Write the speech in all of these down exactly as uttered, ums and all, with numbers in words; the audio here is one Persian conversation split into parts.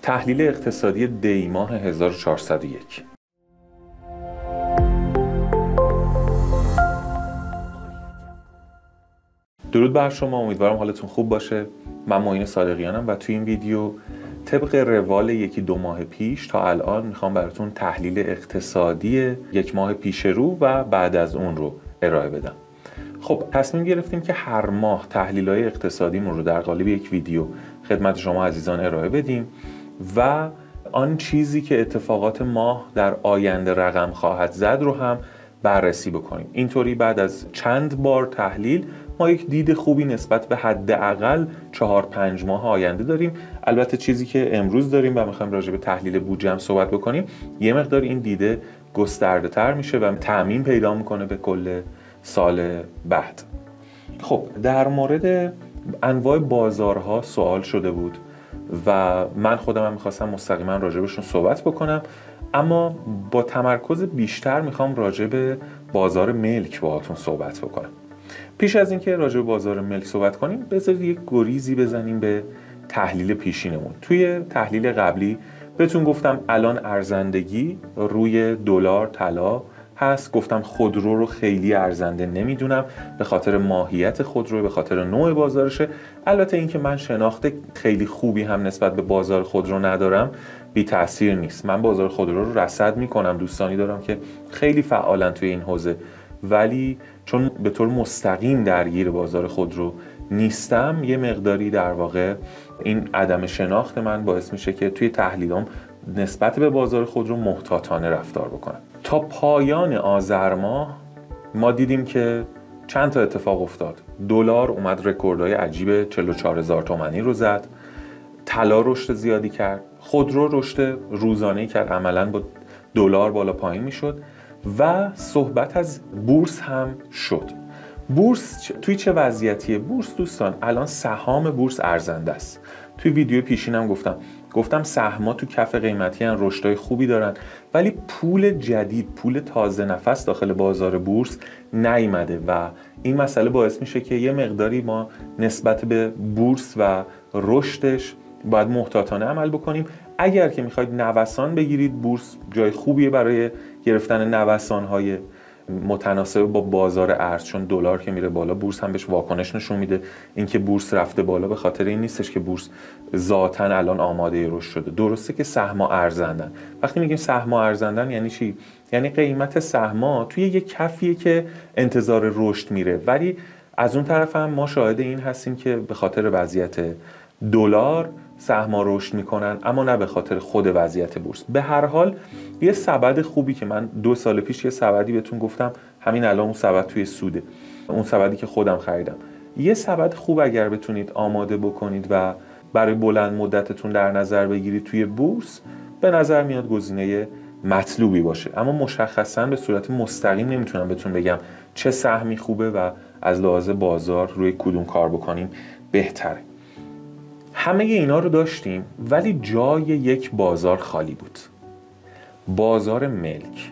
تحلیل اقتصادی دی ماه هزار و چهارصد و یک. درود بر شما، امیدوارم حالتون خوب باشه. من معین صادقیانم و توی این ویدیو طبق روال یکی دو ماه پیش تا الان میخوام براتون تحلیل اقتصادی یک ماه پیش رو و بعد از اون رو ارائه بدم. خب تصمیم گرفتیم که هر ماه تحلیل‌های اقتصادیمون رو در قالب یک ویدیو خدمت شما عزیزان ارائه بدیم و آن چیزی که اتفاقات ماه در آینده رقم خواهد زد رو هم بررسی بکنیم. اینطوری بعد از چند بار تحلیل ما یک دید خوبی نسبت به حداقل چهار پنج ماه آینده داریم. البته چیزی که امروز داریم و میخوایم راجع به تحلیل بودجه هم صحبت بکنیم، یه مقدار این دیده گسترده تر میشه و تعمیم پیدا میکنه به کل سال بعد. خب در مورد انواع بازارها سوال شده بود و من خودم هم میخواستم مستقیما راجع بهشون صحبت بکنم، اما با تمرکز بیشتر میخوام راجع به بازار ملک باهاتون صحبت بکنم. پیش از اینکه راجع به بازار ملک صحبت کنیم، بذارید یک گریزی بزنیم به تحلیل پیشینمون. توی تحلیل قبلی بهتون گفتم الان ارزندگی روی دلار طلا هست. گفتم خودرو رو خیلی ارزنده نمیدونم به خاطر ماهیت خودرو، به خاطر نوع بازارشه. البته اینکه من شناخت خیلی خوبی هم نسبت به بازار خودرو ندارم بی تأثیر نیست. من بازار خودرو رو رصد میکنم، دوستانی دارم که خیلی فعالن توی این حوزه، ولی چون به طور مستقیم درگیر بازار خودرو نیستم، یه مقداری در واقع این عدم شناخت من باعث میشه که توی تحلیلام نسبت به بازار خودرو محتاطانه رفتار بکنم. تا پایان آذر ماه ما دیدیم که چند تا اتفاق افتاد. دلار اومد رکوردهای عجیب چهل و چهار هزار تومانی رو زد، طلا رشد زیادی کرد، خودرو رشد روزانه‌ای کرد، عملاً با دلار بالا پایین میشد و صحبت از بورس هم شد. بورس توی چه وضعیتیه؟ بورس دوستان الان سهام بورس ارزنده است. توی ویدیو پیشینم گفتم گفتم سهم‌ها تو کف قیمتی ان، رشدهای خوبی دارن، ولی پول جدید، پول تازه نفس داخل بازار بورس نیامده و این مسئله باعث میشه که یه مقداری ما نسبت به بورس و رشدش باید محتاطانه عمل بکنیم. اگر که میخواید نوسان بگیرید، بورس جای خوبیه برای گرفتن نوسان‌های متناسب با بازار ارز، چون دلار که میره بالا بورس هم بهش واکنش نشون میده. اینکه بورس رفته بالا به خاطر این نیستش که بورس ذاتاً الان آماده رشد شده. درسته که سهم‌ها ارزندن. وقتی میگیم سهم‌ها ارزندن یعنی چی؟ یعنی قیمت سهم‌ها توی یک کفیه که انتظار رشد میره، ولی از اون طرف هم ما شاهد این هستیم که به خاطر وضعیت دلار سهم‌ها رشد میکنن، اما نه به خاطر خود وضعیت بورس. به هر حال یه سبد خوبی که من دو سال پیش یه سبدی بهتون گفتم، همین الان اون سبد توی سوده، اون سبدی که خودم خریدم. یه سبد خوب اگر بتونید آماده بکنید و برای بلند مدتتون در نظر بگیرید توی بورس، به نظر میاد گزینه مطلوبی باشه. اما مشخصاً به صورت مستقیم نمیتونم بهتون بگم چه سهمی خوبه و از لحاظ بازار روی کدوم کار بکنیم بهتره. همه اینا رو داشتیم، ولی جای یک بازار خالی بود. بازار ملک.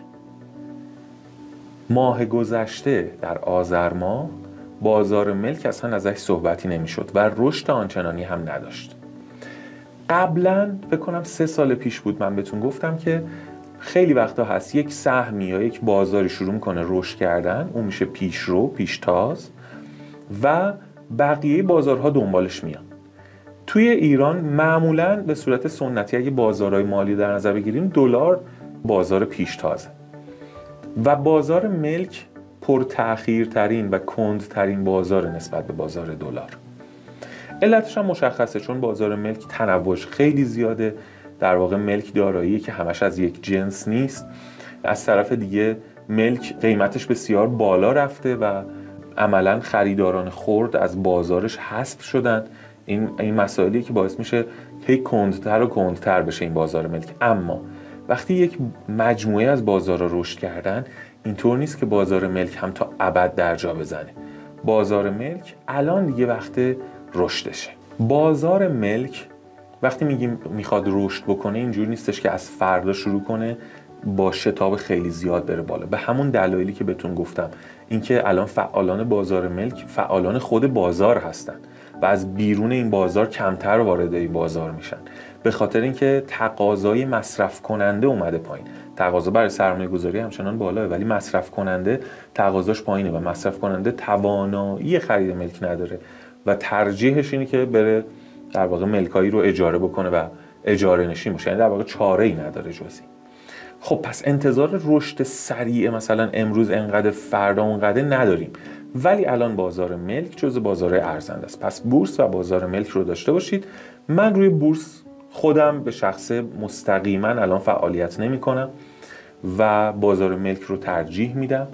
ماه گذشته در آذر ماه بازار ملک اصلا ازش صحبتی نمیشد و رشد آنچنانی هم نداشت. قبلا فکر کنم سه سال پیش بود من بهتون گفتم که خیلی وقتا هست یک سهمی یا یک بازاری شروع میکنه رشد کردن، اون میشه پیشرو، پیشتاز و بقیه بازارها دنبالش میان. توی ایران معمولاً به صورت سنتی اگه بازارهای مالی در نظر بگیریم، دلار بازار پیشتازه و بازار ملک پرتأخیرترین و کندترین بازار نسبت به بازار دلار. علتش هم مشخصه، چون بازار ملک تنوعش خیلی زیاده. در واقع ملک دارایی که همش از یک جنس نیست. از طرف دیگه ملک قیمتش بسیار بالا رفته و عملاً خریداران خرد از بازارش حذف شدن. این این مسائلی که باعث میشه هی کندتر و کندتر بشه این بازار ملک. اما وقتی یک مجموعه از بازارها رشد کردن، اینطور نیست که بازار ملک هم تا ابد در جا بزنه. بازار ملک الان دیگه وقت رشدشه. بازار ملک وقتی میگیم میخواد رشد بکنه، اینجوری نیستش که از فردا شروع کنه با شتاب خیلی زیاد بره بالا. به همون دلایلی که بهتون گفتم، اینکه الان فعالان بازار ملک فعالان خود بازار هستن و از بیرون این بازار کمتر وارد این بازار میشن. به خاطر اینکه تقاضای مصرف کننده اومده پایین. تقاضا برای سرمایه گذاری همچنان بالاه، ولی مصرف کننده تقاضاش پایینه و مصرف کننده توانایی خرید ملک نداره و ترجیحش اینه که بره در واقع ملکایی رو اجاره بکنه و اجاره نشین باشه، یعنی در واقع چاره‌ای نداره جزی. خب پس انتظار رشد سریع مثلا امروز انقدر فردا اونقدر نداریم، ولی الان بازار ملک جزء بازار ارزنده است. پس بورس و بازار ملک رو داشته باشید. من روی بورس خودم به شخص مستقیما الان فعالیت نمی کنم و بازار ملک رو ترجیح میدم،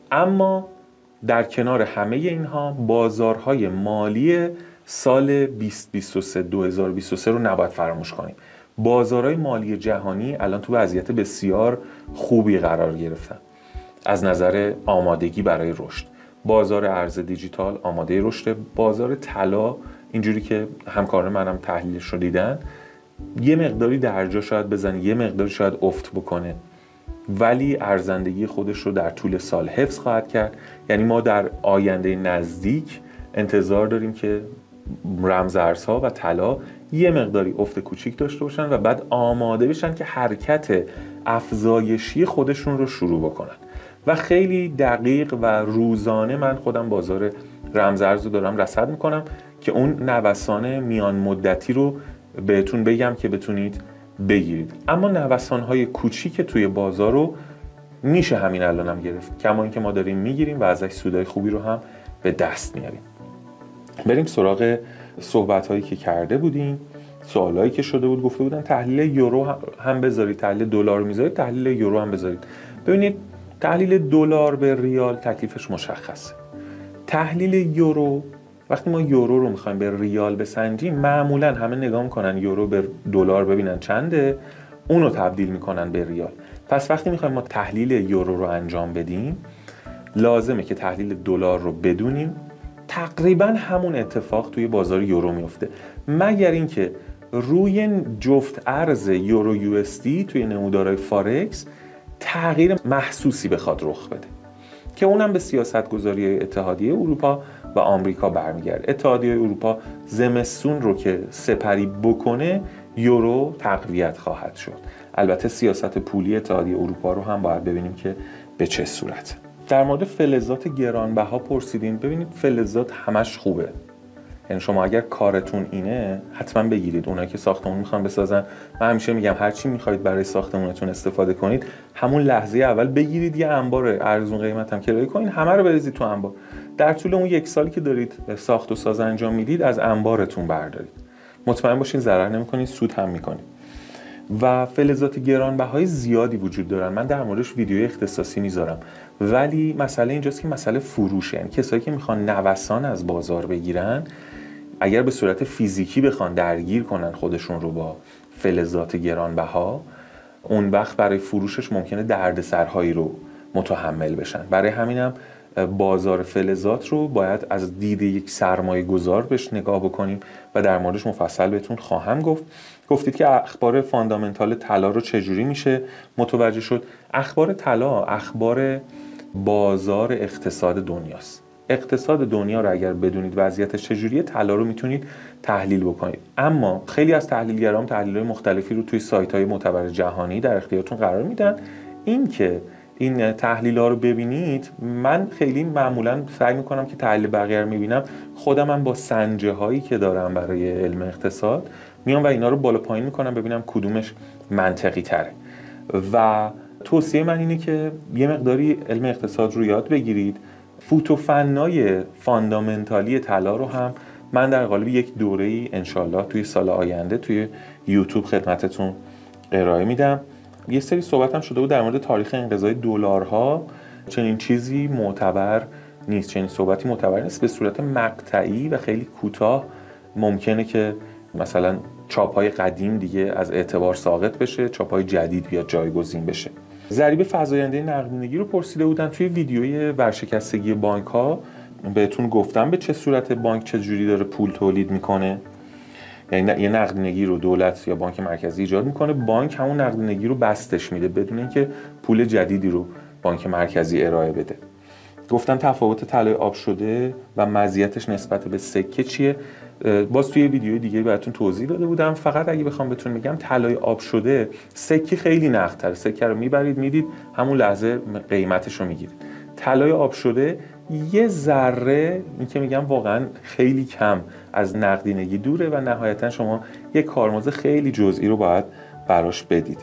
اما در کنار همه اینها بازارهای مالی سال بیست بیست و سه دو هزار و بیست و سه رو نباید فراموش کنیم. بازارهای مالی جهانی الان تو وضعیت بسیار خوبی قرار گرفتن از نظر آمادگی برای رشد. بازار ارز دیجیتال آماده رشد، بازار طلا اینجوری که همکاران منم تحلیلش رو دیدن یه مقداری درجا شاید بزنه، یه مقداری شاید افت بکنه، ولی ارزندگی خودش رو در طول سال حفظ خواهد کرد. یعنی ما در آینده نزدیک انتظار داریم که رمز ارزها و طلا یه مقداری افت کوچیک داشته باشن و بعد آماده بشن که حرکت افزایشی خودشون رو شروع بکنن. و خیلی دقیق و روزانه من خودم بازار رمز ارز رو دارم رصد میکنم که اون نوسان میان مدتی رو بهتون بگم که بتونید بگیرید. اما نوسان‌های کوچیک توی بازار رو میشه همین الان هم گرفت، کما اینکه ما داریم میگیریم و ازش سودای خوبی رو هم به دست میاریم. بریم سراغ صحبت‌هایی که کرده بودیم، سوالایی که شده بود. گفته بودن تحلیل یورو هم بذارید، تحلیل دلار میذارید، تحلیل یورو هم بذارید. ببینید تحلیل دلار به ریال تکلیفش مشخصه. تحلیل یورو، وقتی ما یورو رو میخوایم به ریال بسنجیم معمولا همه نگاه میکنن یورو به دلار ببینن چنده، اونو تبدیل میکنن به ریال. پس وقتی میخوایم ما تحلیل یورو رو انجام بدیم لازمه که تحلیل دلار رو بدونیم. تقریبا همون اتفاق توی بازار یورو میفته، مگر اینکه روی جفت ارز یورو یو اس دی توی نمودارهای فارکس تغییر محسوسی بخواد رخ بده که اونم به سیاستگذاری اتحادیه اروپا و آمریکا برمیگرده. اتحادیه اروپا زمستون رو که سپری بکنه یورو تقویت خواهد شد. البته سیاست پولی اتحادیه اروپا رو هم باید ببینیم که به چه صورت. در مورد فلزات گرانبها پرسیدین. ببینید فلزات همش خوبه، یعنی شما اگر کارتون اینه حتما بگیرید. اونایی که ساختمون میخوان بسازن، من همیشه میگم هر چی میخواید برای ساختمونتون استفاده کنید همون لحظه اول بگیرید یه انبار ارزون قیمت هم کرایه کنید، همه رو بریزید تو انبار. در طول اون یک سالی که دارید ساخت و ساز انجام میدید از انبارتون بردارید، مطمئن باشین ضرر نمیکنید، سود هم میکنید. و فلزات گرانبهای زیادی وجود دارن، من در موردش ویدیوی اختصاصی میذارم، ولی مسئله اینجاست که مسئله فروشه. یعنی کسایی که میخوان نوسان از بازار بگیرن اگر به صورت فیزیکی بخوان درگیر کنن خودشون رو با فلزات گرانبها، اون وقت برای فروشش ممکنه دردسرهایی رو متحمل بشن. برای همینم بازار فلزات رو باید از دید یک سرمایه گذار بهش نگاه بکنیم و در موردش مفصل بهتون خواهم گفت. گفتید که اخبار فاندامنتال طلا رو چجوری میشه متوجه شد. اخبار طلا اخبار بازار اقتصاد دنیاست. اقتصاد دنیا رو اگر بدونید وضعیتش چجوریه طلا رو میتونید تحلیل بکنید. اما خیلی از تحلیلگران تحلیل‌های مختلفی رو توی سایت‌های معتبر جهانی در اختیارتون قرار میدن. این که این تحلیل‌ها رو ببینید، من خیلی معمولاً سعی میکنم که تحلیل بقیه رو میبینم، خودم هم با سنجه هایی که دارم برای علم اقتصاد میام و اینا رو بالا پایین میکنم ببینم کدومش منطقی تره. و توصیه من اینه که یه مقداری علم اقتصاد رو یاد بگیرید. فوتوفنای فاندامنتالی طلا رو هم من در قالب یک دوره‌ای انشالله توی سال آینده توی یوتیوب خدمتتون ارائه میدم. یه سری صحبت هم شده بود در مورد تاریخ انقضای دلارها. چنین چیزی معتبر نیست، چنین صحبتی معتبر نیست. به صورت مقطعی و خیلی کوتاه ممکنه که مثلا چاپ‌های قدیم دیگه از اعتبار ساقط بشه، چاپ‌های جدید بیاد جایگزین بشه. ضریب فزاینده نقدینگی رو پرسیده بودن توی ویدیوی ورشکستگی بانک‌ها. بهتون گفتم به چه صورت بانک چه جوری داره پول تولید میکنه. یعنی یه نقدینگی رو دولت یا بانک مرکزی ایجاد میکنه، بانک همون نقدینگی رو بستش میده بدون اینکه پول جدیدی رو بانک مرکزی ارائه بده. گفتم تفاوت طلای آب شده و مزیتش نسبت به سکه چیه. باز توی ویدیوی دیگه براتون توضیح داده بودم. فقط اگه بخوام بهتون میگم طلای آب شده سکه خیلی نقدتره، سکه رو میبرید میدید همون لحظه قیمتش رو میگیرید. طلای آب شده یه ذره، این که میگم واقعا خیلی کم از نقدینگی دوره و نهایتا شما یه کارمزد خیلی جزئی رو باید براش بدید.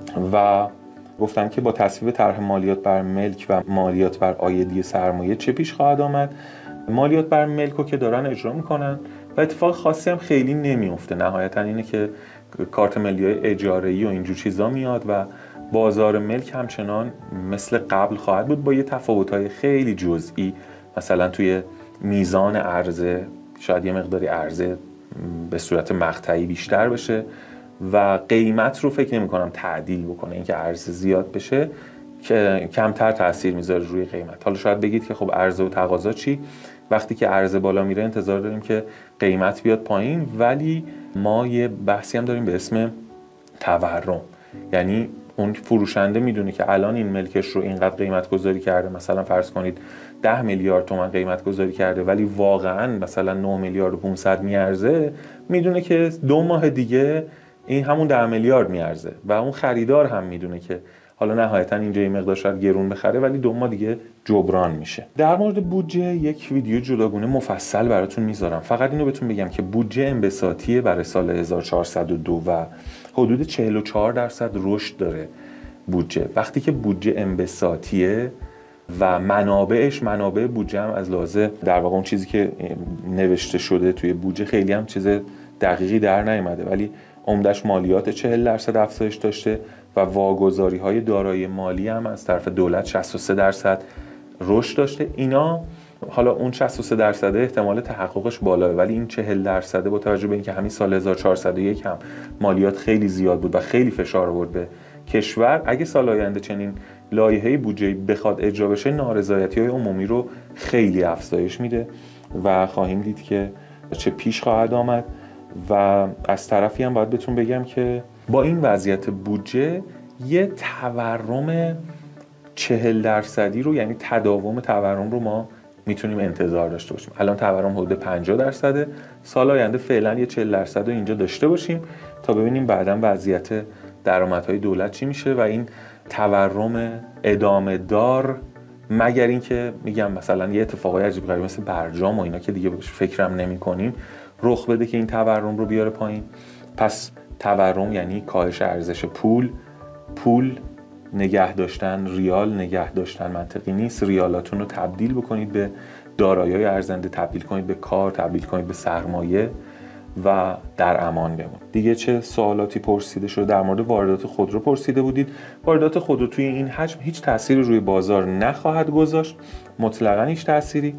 و گفتم که با تصویب طرح مالیات بر ملک و مالیات بر عایدی سرمایه چه پیش خواهد آمد. مالیات بر ملک رو که دارن اجرا میکنن و اتفاق خاصی هم خیلی نمیفته. نهایتا اینه که کارت ملی اجاره‌ای و اینجور چیزا میاد و بازار ملک همچنان مثل قبل خواهد بود با یه تفاوت‌های خیلی جزئی. مثلا توی میزان عرضه شاید یه مقداری عرضه به صورت مقطعی بیشتر بشه و قیمت رو فکر نمی‌کنم تعدیل بکنه. اینکه عرضه زیاد بشه که کمتر تاثیر میذاره روی قیمت. حالا شاید بگید که خب عرضه و تقاضا چی؟ وقتی که عرضه بالا میره انتظار داریم که قیمت بیاد پایین، ولی ما یه بحثی هم داریم به اسم تورم. یعنی اون فروشنده میدونه که الان این ملکش رو اینقدر قیمت گذاری کرده، مثلا فرض کنید ده میلیارد تومان قیمت گذاری کرده ولی واقعا مثلا نه میلیارد و پانصد میارزه، میدونه که دو ماه دیگه این همون ده میلیارد میارزه و اون خریدار هم میدونه که حالا نهایتا اینجا یه مقدار شاید گرون بخره ولی دو ماه دیگه جبران میشه. در مورد بودجه یک ویدیو جداگونه مفصل براتون میذارم. فقط اینو بهتون بگم که بودجه انبساطی برای سال هزار و چهارصد و دو و حدود چهل و چهار درصد رشد داره بودجه. وقتی که بودجه انبساطیه و منابعش منابع بودجه هم از لحاظ در واقع اون چیزی که نوشته شده توی بودجه خیلی هم چیز دقیقی در نیامده، ولی عمدش مالیات چهل درصد افزایش داشته و واگذاری‌های دارایی مالی هم از طرف دولت شصت و سه درصد رشد داشته. اینا حالا اون شصت و سه درصد احتمال تحققش بالاه، ولی این چهل درصد با توجه به اینکه همین سال هزار و چهارصد و یک هم مالیات خیلی زیاد بود و خیلی فشار آورد به کشور، اگه سال آینده چنین لایحه‌ای بودجه‌ای بخواد اجرا بشه نارضایتی‌های عمومی رو خیلی افزایش میده و خواهیم دید که چه پیش خواهد آمد. و از طرفی هم باید بهتون بگم که با این وضعیت بودجه یه تورم چهل درصدی رو، یعنی تداوم تورم رو ما میتونیم انتظار داشته باشیم. الان تورم حدود پنجاه درصده، سال آینده فعلا یه چهل درصد رو اینجا داشته باشیم تا ببینیم بعداً وضعیت درآمدهای دولت چی میشه و این تورم ادامه دار، مگر اینکه میگم مثلا یه اتفاقای عجیب غریب مثل برجام و اینا که دیگه بهش فکرم نمی‌کنیم رخ بده که این تورم رو بیاره پایین. پس تورم یعنی کاهش ارزش پول. پول نگه داشتن، ریال نگه داشتن منطقی نیست. ریالاتون رو تبدیل بکنید به دارایی‌های ارزنده، تبدیل کنید به کار، تبدیل کنید به سرمایه و در امان بمون. دیگه چه سوالاتی پرسیده شده؟ در مورد واردات خودرو پرسیده بودید. واردات خودرو توی این حجم هیچ تأثیری روی بازار نخواهد گذاشت، مطلقاً هیچ تأثیری.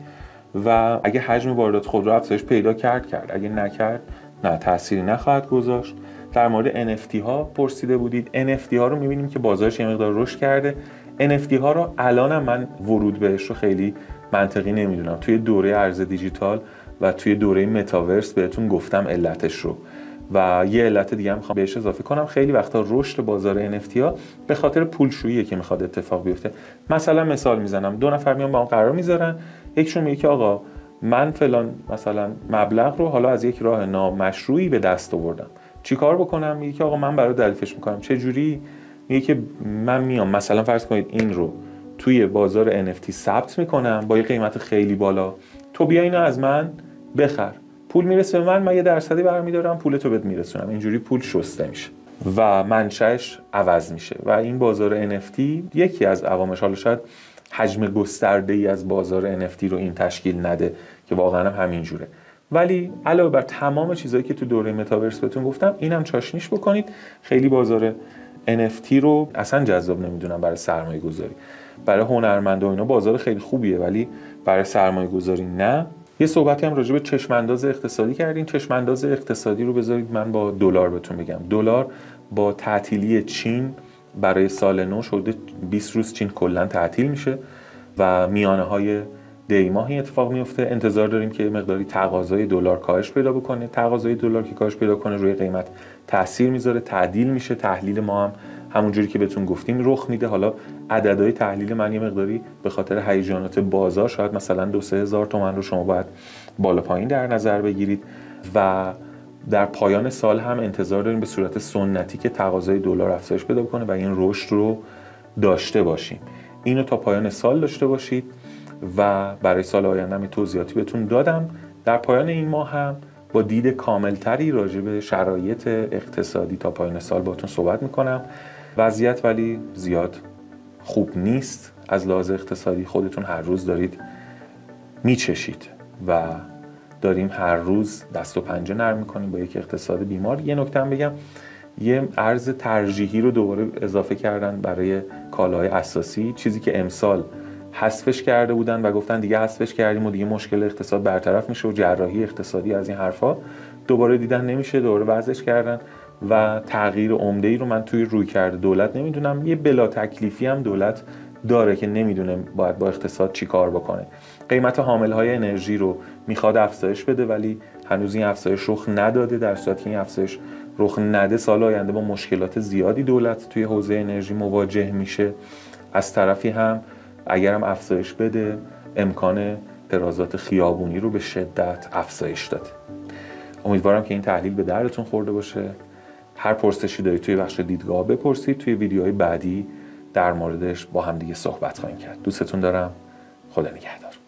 و اگه حجم واردات خودرو افزایش پیدا کرد کرد، اگه نکرد نه، تأثیری نخواهد گذاشت. در مورد ان اف تی ها پرسیده بودید. ان اف تی ها رو می‌بینیم که بازارش یه مقدار رشد کرده. ان اف تی ها رو الانم من ورود بهش رو خیلی منطقی نمیدونم. توی دوره ارز دیجیتال و توی دوره متاورس بهتون گفتم علتش رو و یه علت دیگه هم میخوام بهش اضافه کنم. خیلی وقتا رشد بازار ان اف تی ها به خاطر پولشوییه که میخواد اتفاق بیفته. مثلا مثال میزنم، دو نفر میان با هم قرار میذارن، یکشون میگه که آقا من فلان مثلا مبلغ رو حالا از یک راه نامشروعی به دست آوردم، چیکار بکنم؟ میگه که آقا من برای دریافش میکنم. چه جوری؟ میگه که من میام مثلا فرض کنید این رو توی بازار ان اف تی ثبت میکنم با یه قیمت خیلی بالا، تو بیا اینو از من بخر، پول میرسه به من، من یه درصدی برمیدارم پولتو بهت میرسونم. اینجوری پول شسته میشه و منشأش عوض میشه و این بازار ان اف تی یکی از عواملش، حالا شاید حجم گسترده‌ای از بازار ان اف تی رو این تشکیل نده که واقعا هم همین جوره، ولی علاوه بر تمام چیزایی که تو دوره متاورس بهتون گفتم اینم چاشنیش بکنید. خیلی بازار ان اف تی رو اصلا جذاب نمیدونم برای سرمایه گذاری. برای هنرمندا و اینا بازار خیلی خوبیه ولی برای سرمایه گذاری نه. یه صحبتی هم راجع به چشم انداز اقتصادی کردیم. چشم انداز اقتصادی رو بذارید من با دلار بهتون بگم. دلار با تعطیلی چین برای سال نو شده بیست روز چین کلا تعطیل میشه و میانه های دی ماهی اتفاق میفته. انتظار داریم که مقداری تقاضای دلار کاهش پیدا بکنه. تقاضای دلار که کاهش پیدا کنه روی قیمت تاثیر میذاره، تعدیل میشه، تحلیل ما هم همونجوری که بهتون گفتیم رخ میده. حالا عددهای تحلیل من یه مقداری به خاطر هیجانات بازار شاید مثلا دو سه هزار تومان رو شما باید بالا پایین در نظر بگیرید و در پایان سال هم انتظار داریم به صورت سنتی که تقاضای دلار افزایش پیدا کنه و این رشد رو داشته باشیم. اینو تا پایان سال داشته باشید و برای سال آینده هم توضیحاتی بهتون دادم. در پایان این ماه هم با دید کاملتری راجع به شرایط اقتصادی تا پایان سال باهاتون صحبت میکنم. وضعیت ولی زیاد خوب نیست از لحاظ اقتصادی. خودتون هر روز دارید میچشید و داریم هر روز دست و پنجه نرم میکنیم با یک اقتصاد بیمار. یه نکته هم بگم، یه ارز ترجیحی رو دوباره اضافه کردن برای کالاهای اساسی، چیزی که امسال حذفش کرده بودن و گفتن دیگه حذفش کردیم و دیگه مشکل اقتصاد برطرف میشه و جراحی اقتصادی از این حرفا، دوباره دیدن نمیشه، دوباره وضعش کردن و تغییر عمده‌ای رو من توی رویکرد دولت نمیدونم. یه بلا تکلیفی هم دولت داره که نمیدونه باید با اقتصاد چی کار بکنه. قیمت حاملهای انرژی رو میخواد افزایش بده ولی هنوز این افزایش رخ نداده. در صورتی که این افزایش رخ نده سال آینده با مشکلات زیادی دولت توی حوزه انرژی مواجه میشه. از طرفی هم اگرم افزایش بده امکان اعتراضات خیابونی رو به شدت افزایش داده. امیدوارم که این تحلیل به دردتون خورده باشه. هر پرسشی دارید توی بخش دیدگاه بپرسید. توی ویدیوهای بعدی در موردش با هم دیگه صحبت خواهیم کرد. دوستتون دارم. خدا نگهدار.